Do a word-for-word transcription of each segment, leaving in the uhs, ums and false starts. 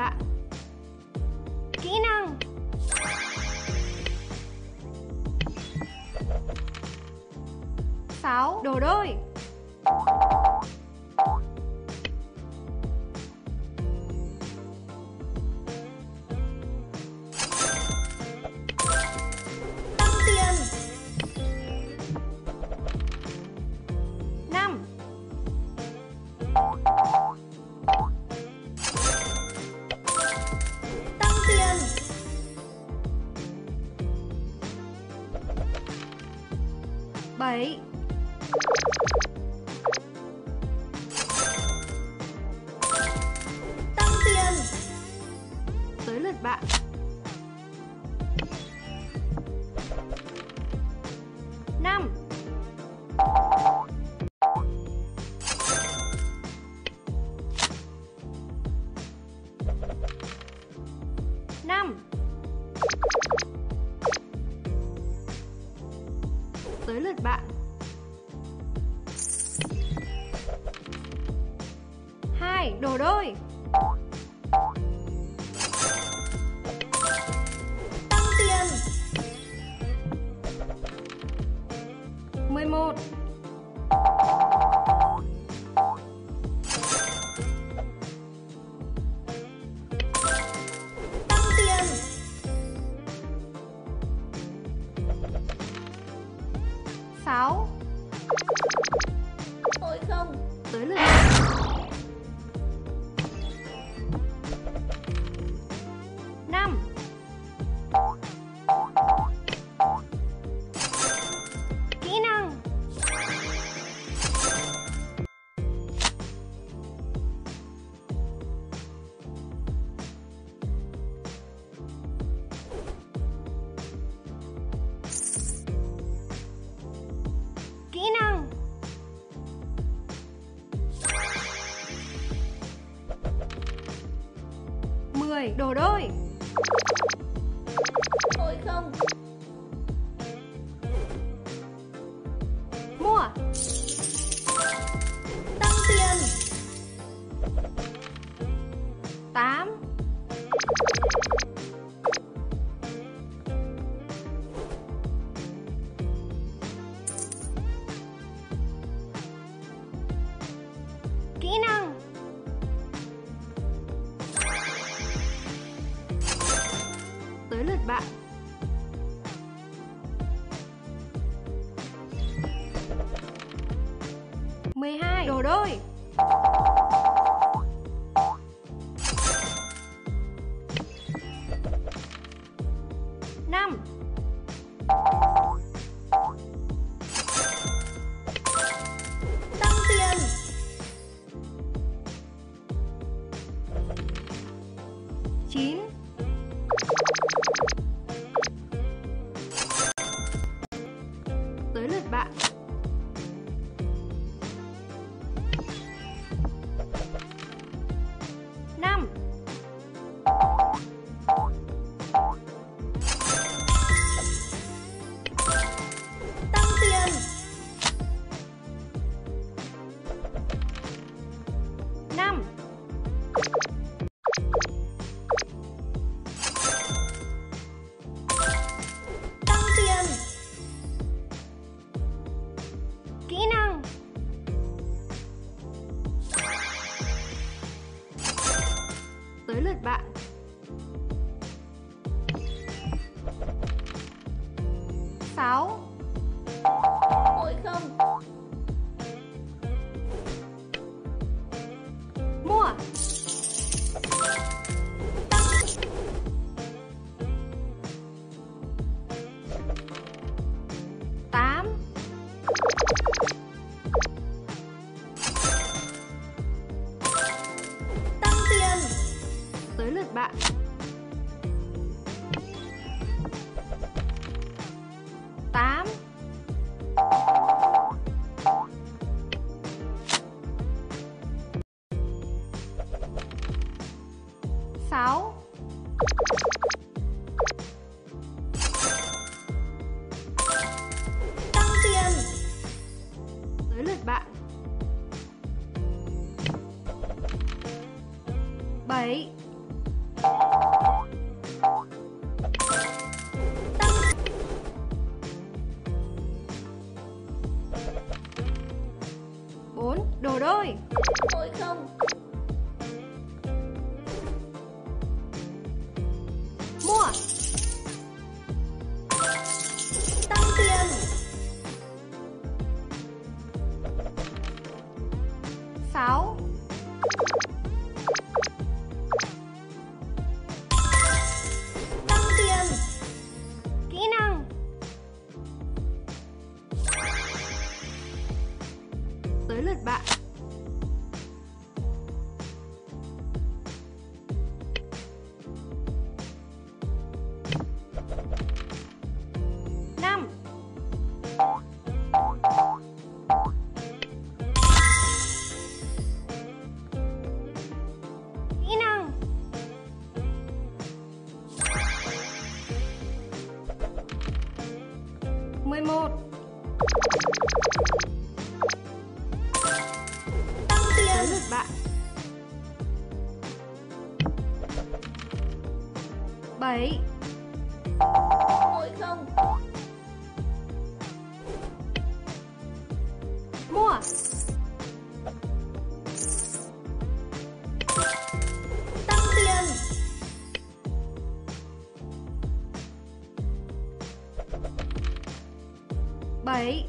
bạn. Kỹ năng. Sáu. Đồ đôi. Tăng tiền. Năm. Tăng tiền. Bảy. Tăng tiền. Tới lượt bạn. Năm. Năm. Tới lượt bạn. Hai. Đồ đôi. Tăng tiền. Mười một. Tăng tiền. Sáu. Ôi không. Tới lượt bạn. Năm. Kỹ năng. Kỹ năng. Mười. Đồ đôi. Ôi không. Mua. Tăng tiền. Tám. Kỹ năng. Tới lượt bạn. Mười hai. Đồ đôi. Năm. Tăng tiền. Chín. Tới lượt bạn. Năm. Tăng tiền. Năm. Tăng tiền. Kỹ năng. Tới lượt bạn. Sáu. Ôi không. Mua. Tám. Tăng tiền. Tới lượt bạn. Tám. Sáu. Tăng tiền. Tới lượt bạn. Bảy. Đầu đôi. Ôi không. Mua. Tăng tiền. Sáu. Tăng tiền. Kỹ năng. Tới lượt bạn. Năm. Kỹ năng. Mười một. Tăng Tới tiền. lượt bạn. Bảy. Ôi không. Mua. Tăng tiền. Bảy.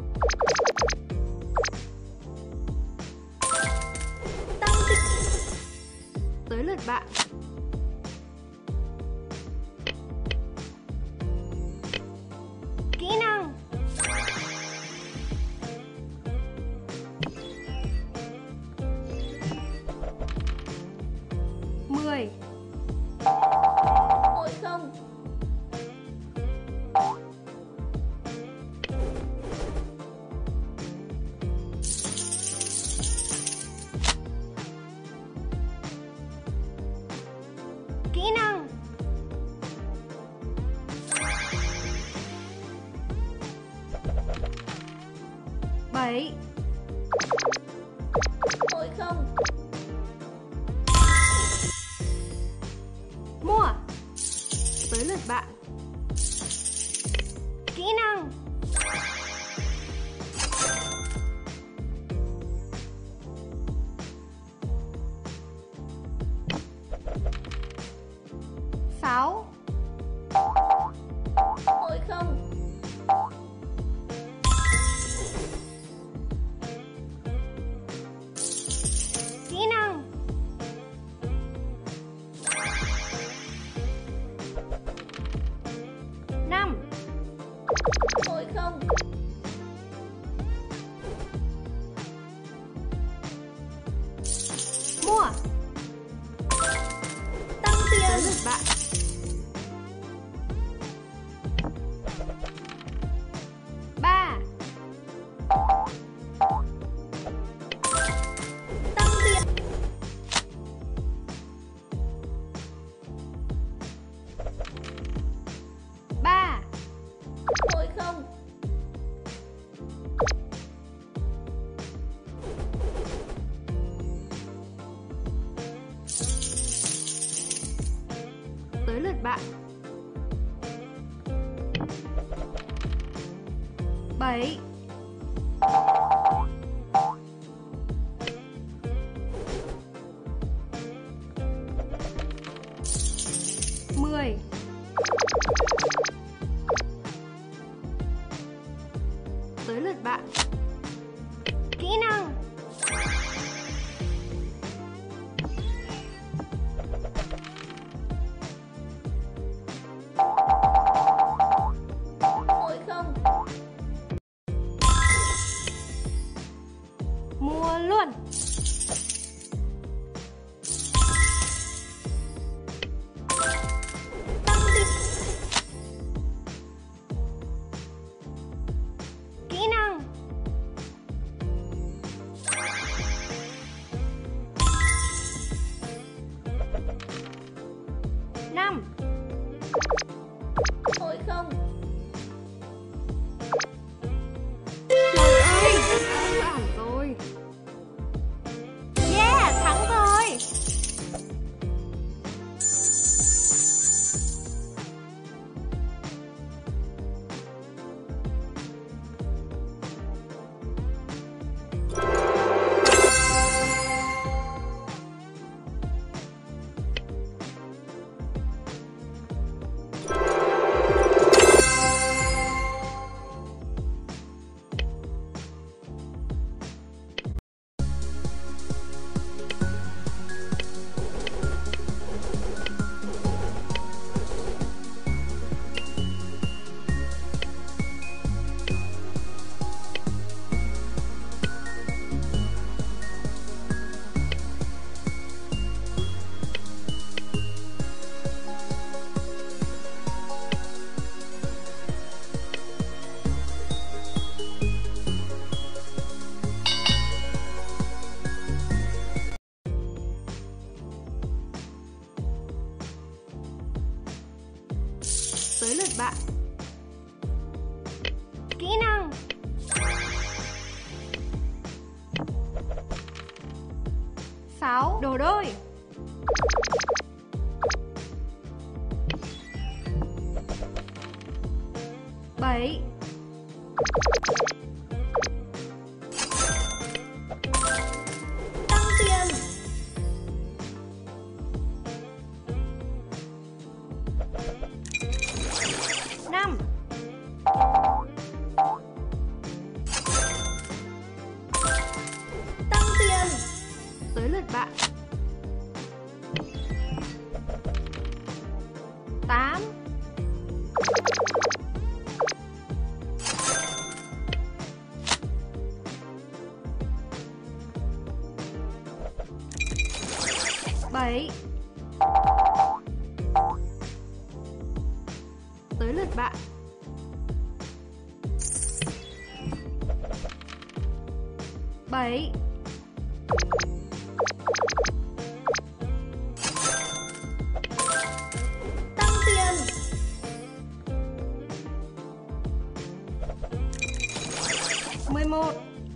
Tăng tiền. Tới lượt bạn. Kỹ năng. Mười. Ôi không. Kỹ năng. Bảy. Ôi không. Mua. Tới lượt bạn. Kỹ năng. Sáu. Ôi không. Kỹ năng. Năm. Ôi không. Mua. Tăng Tới tiền. lượt bạn. Ba. Tăng tiền. Ba. Ôi không. Tới lượt bạn. Bảy. Mười. Tới lượt bạn. Kỹ năng. Ôi không. Mua luôn. Tăng tiền. Kỹ năng. Năm. Ôi không. Trời ơi, đã ảo rồi. Yeah, thắng rồi. sáu đồ đôi. Bảy. Tăng tiền. Năm. Tăng tiền. Tới lượt bạn. Tám. Bảy. Tới lượt bạn. Bảy. Tăng tiền. Mười một.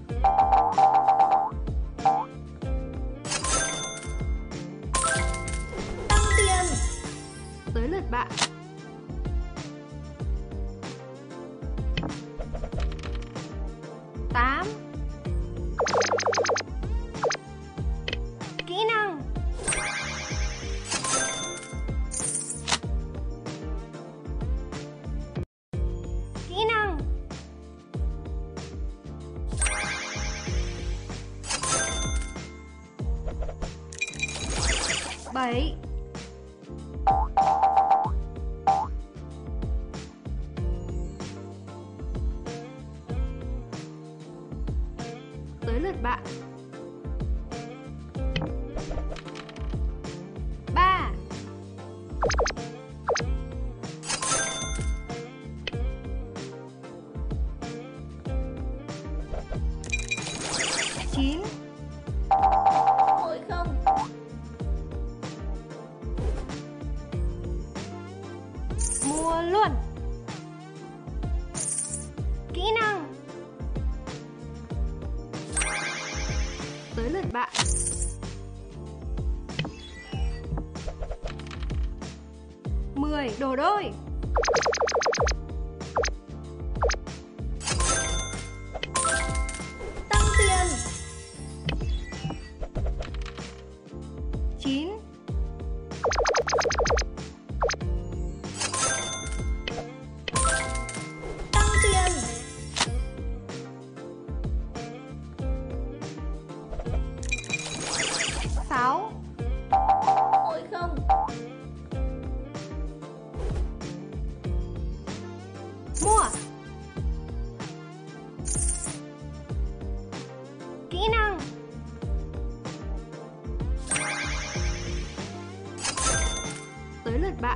Tăng tiền. Tới lượt bạn. Tám. Kỹ năng. Kỹ năng. Bảy. Tới lượt bạn. Ba. Chín. Hội không. Mua luôn. Kỹ năng. Tới lượt bạn. Mười đồ đôi. Tăng tiền. Chín. Tăng tiền. Sáu. Hội không. Mua. Kỹ năng. Tới lượt bạn.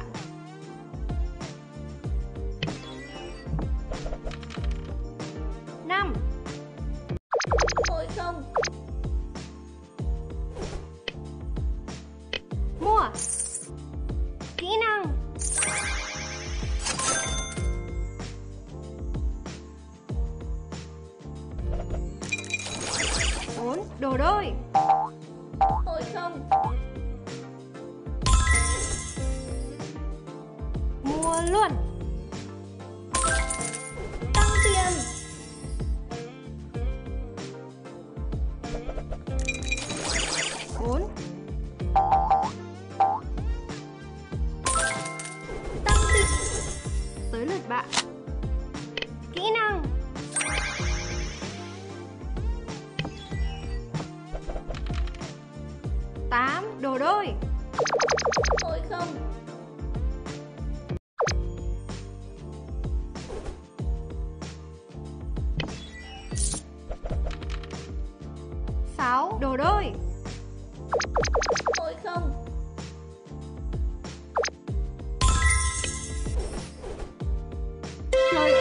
Năm. Hội không. Mua. Kỹ năng. Bốn đồ đôi. Hội không. Mua luôn. Tăng tiền. Bốn. Tăng tiền. Tới lượt bạn. Kỹ năng. Tám đồ đôi. Hội không. Sáu đồ đôi. Hội không. Trời